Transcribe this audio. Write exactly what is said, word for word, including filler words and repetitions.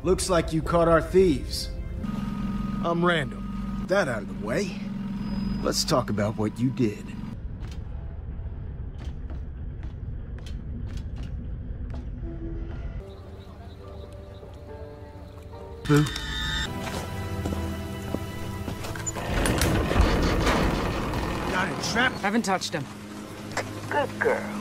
Looks like you caught our thieves. I'm Randall. That out of the way. Let's talk about what you did. Boo. Got it trapped. Haven't touched him. Good girl.